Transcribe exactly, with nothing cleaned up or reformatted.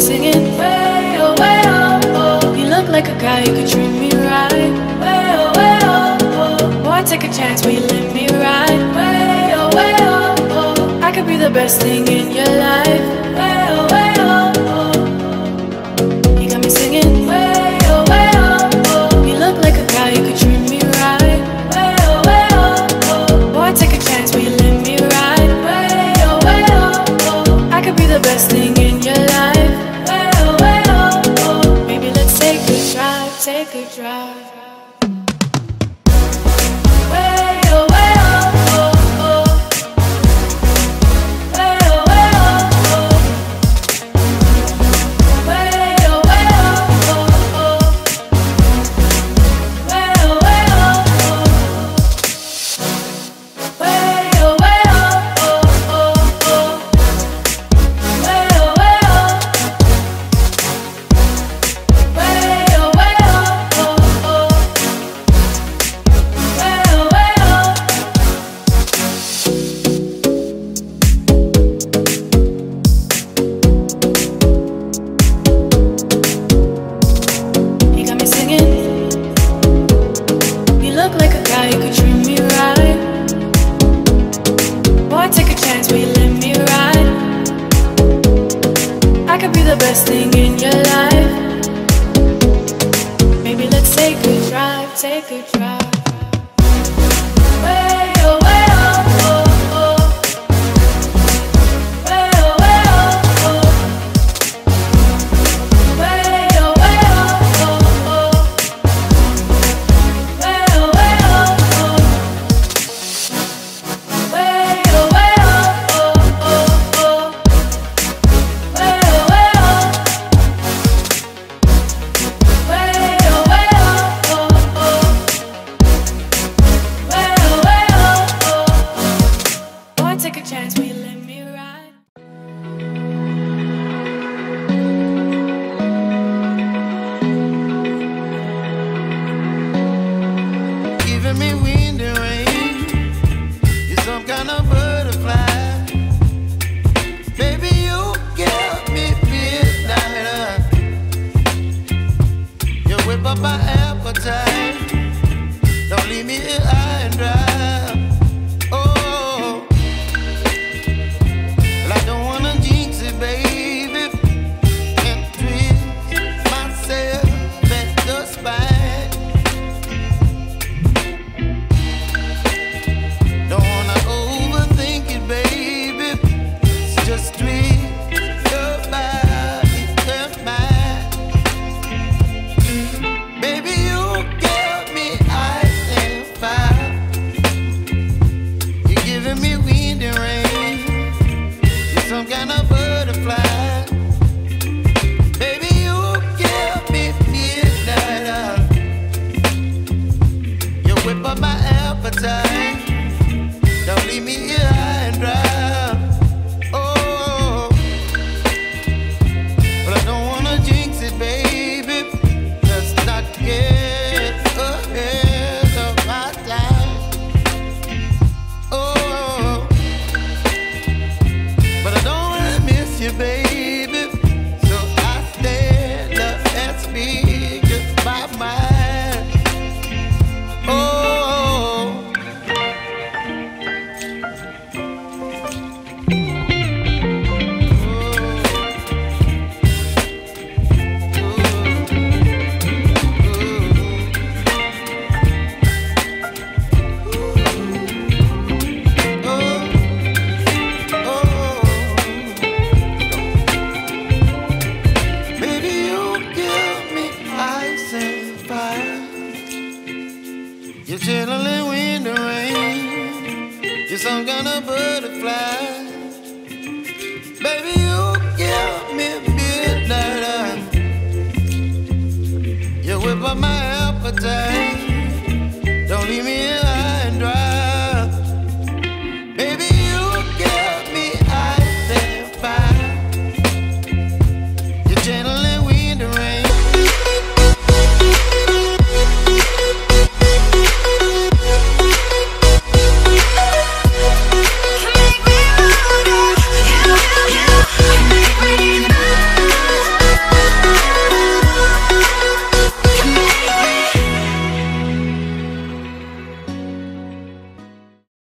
singing way oh, way oh, oh. You look like a guy who could treat me right. Way oh, way oh, oh. Boy, take a chance, will you let me ride? Way oh, way oh, oh. I could be the best thing in your life. Way oh, way oh, oh. You got me singing way oh, way oh, oh. You look like a guy who could treat me right. Way oh, way oh, oh. Boy, take a chance, will you let me ride? Way oh, way oh, oh. I could be the best thing in your life. Way oh, way oh, oh. Maybe let's take a drive, take a drive. I could be the best thing in your life. Maybe let's take a drive, take a drive.